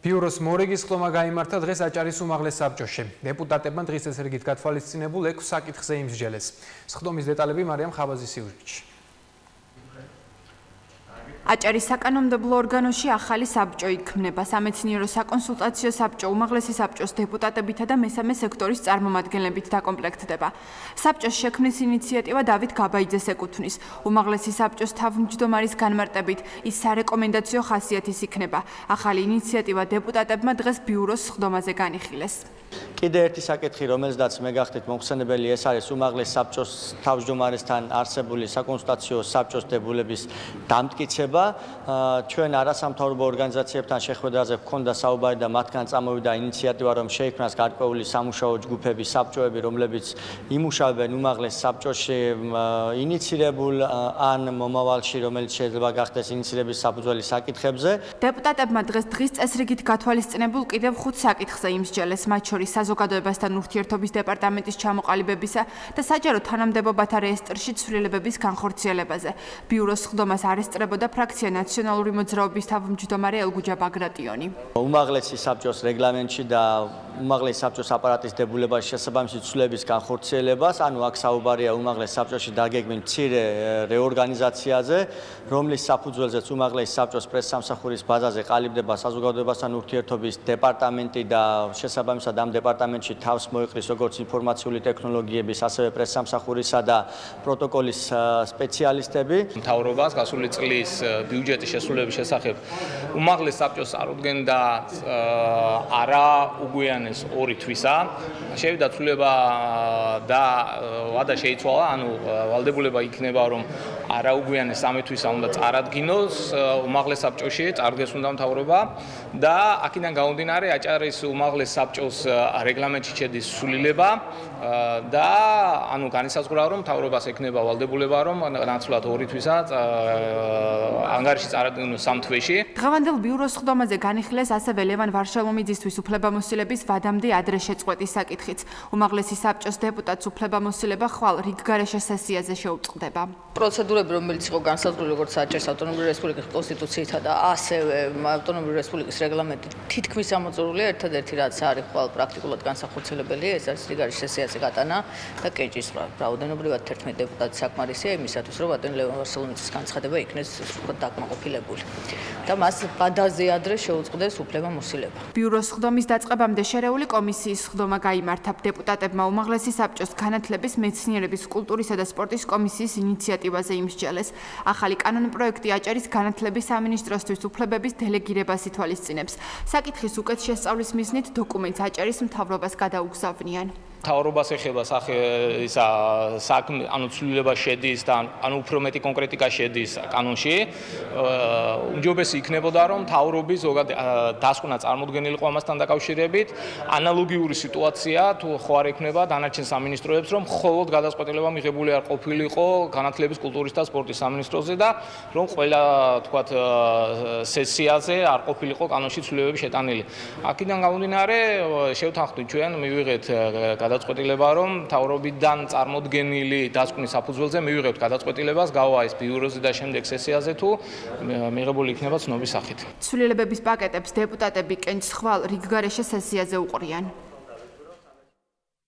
ბიუროს მორიგის ხდომა გაიმართა დღეს აჭარის უმაღლეს საბჭოში. დეპუტატებმა დღის წესრიგით გათვალისწინებულ 6 საკითხზე იმსჯელეს. სხდომის დეტალები მარიამ ხაბაზის სიუჟეტში. აჭარის საკანონმდებლო ორგანოში ახალი საბჭო იქმნება. სამეცნიერო საკონსულტაციო საბჭო უმაღლესი საბჭოს დეპუტატებითა და მესამე სექტორის წარმომადგენლებით დაკომპლექტდება. საბჭოს შექმნის ინიციატივა დავით გაბაიძეს ეკუთვნის. უმაღლესი საბჭოს თავმჯდომარის განმარტებით ის სარეკომენდაციო ხასიათის იქნება. ახალი ინიციატივა დეპუტატებმა დღეს ბიუროს სხდომაზე განიხილეს. კიდევ ერთი საკითხი, რომელზედაც მე გახდით მომხსენებელი, ეს არის უმაღლეს საბჭოს თავმჯდომარესთან არსებული საკონსულტაციო საბჭოს დებულების დამტკიცება. ჩვენ არასამთავრობო ორგანიზაციებთან შეხვედრაზე გვქონდა საუბარი და მათგან წამოვიდა ინიციატივა, რომ შეიქმნას გარკვეული სამუშაო ჯგუფები, საბჭოები, რომლებიც იმუშავებენ უმაღლეს საბჭოში ინიცირებულ ან მომავალში, რომელიც შეიძლება გახდეს ინიცირების საფუძველი საკითხებზე. დეპუტატებმა დღეს წესრიგით გათვალისწინებულ კიდევ 5 საკითხზე იმსჯელეს, მათ შორის საზოგადოებასთან ურთიერთობის დეპარტამენტის ჩამოყალიბებისა და საჯარო თანამდებობათა რეესტრში ცვლილებების განხორციელებაზე. ბიუროს სხდომას არ ესწრებოდა ფრაქცია ნაციონალური მოძრაობის თავმჯდომარე ელგუჯა ბაგრატიონი. უმაღლესი საბჭოს რეგლამენტში და უმაღლესი საბჭოს აპარატის დებულებაში შესაბამისი ცვლილების განხორციელებას, ანუ აქ საუბარია უმაღლეს საბჭოში დაგეგმილ მცირე რეორგანიზაციაზე, რომლის საფუძველზეც უმაღლესი საბჭოს პრესსამსახურის ბაზაზე ყალიბდება საზოგადოებასთან ურთიერთობის დეპარტამენტი და შესაბამისად ამ დეპარტამენტში თავს მოეყრის როგორც ინფორმაციული ტექნოლოგიების, ასევე პრესსამსახურისა და პროტოკოლის სპეციალისტები. მთავრობას გასული წლის ბიუჯეტის შესრულების შესახებ უმაღლეს საბჭოს წარუდგენდა არა უგვიანეს 2 თვისა. შევიდა ცვლილება და ვადა შეიცვალა, ანუ ვალდებულება იქნება, რომ არა უგვიანეს 3 თვისა უნდა წარადგინოს უმაღლეს საბჭოში, წარდგეს უნდა მთავრობა და აქედან გამომდინარე აჭარის უმაღლეს საბჭოს რეგლამენტში შედის სულილება და ანუ განისაზღვრა, რომ მთავრობას ექნება ვალდებულება, რომ ნაცვლად 2 თვისა ანგარიში წარადგინოს 3 თვეში. დღევანდელ ბიუროს სხდომაზე განიხილეს ასევე ლევან ვარშალომიძისთვის უფლებამოსილების ვადამდე ადრე შეწყვეტის საკითხიც. უმაღლესი საბჭოს დეპუტატს უფლებამოსილება ხვალ რიგგარეშე სესიაზე შეუწყდება. პროცედურები, რომელიც იყო განსაზღვრული როგორც აჭარის ავტონომიური რესპუბლიკის კონსტიტუციითა და ასევე ავტონომიური რესპუბლიკის რეგლამენტით, თითქმის ამოწურულია ერთადერთი რაც არის ხვალ პრაქტიკულად განსახორციელებელი, ეს არის რიგგარეშე სესიაზე გატანა და კეჭის რაოდენობრივად 11 დეპუტატი საკმარისია იმისათვის, რომ ბატონ ლევან ვარშალომიძის განცხადება იქნეს უფრო დაკმაყოფილებული და მას ბადაზე ადრე შეუწყდეს უფლებამოსილება. ბიუროს სხდომის დაწყებამდე შერეული კომისიის სხდომა გაიმართა. დეპუტატებმა უმაღლესი საბჭოს განათლების, მეცნიერების, კულტურისა და სპორტის კომისიის ინიციატივაზე იმსჯელეს. ახალი კანონპროექტი აჭარის განათლების სამინისტროსთვის უფლებების დელეგირებას ითვალისწინებს. საკითხის უკეთ შესწავლის მიზნით დოკუმენტს აჭარის მთავრობას გადაუგზავნიან. მთავრობას ეხება საქმე, ანუ ცვლილება შედის და ანუ უფრო მეტი კონკრეტიკა შედის კანონში. უმჯობესი იქნებოდა, რომ მთავრობის ზოგადად დასკვნა წარმოდგენილიყო ამასთან დაკავშირებით. ანალოგიური სიტუაცია თუ ხო არ ექნება დანარჩენ სამინისტროებს, რომ მხოლოდ გადაწყვეტილება მიღებული არ ყოფილიყო განათლების, კულტურის და სპორტის სამინისტროზე და რომ ყველა თქვათ სესიაზე არ ყოფილიყო კანონში ცვლილებები შეტანილი. აქედან გამომდინარე, შევთანხმდით ჩვენ მივიღეთ გადაწყვეტილება, რომ მთავრობიდან წარმოდგენილი დასკვნის საფუძველზე მივიღებთ გადაწყვეტილებას, გავა ეს ბიუროზე და შემდეგ სესიაზე თუ მიღებული იქნება ცნობის სახით. ცვლილებების პაკეტებს დეპუტატები კენჭს ხვალ რიგგარეშე სესიაზე უყრიან.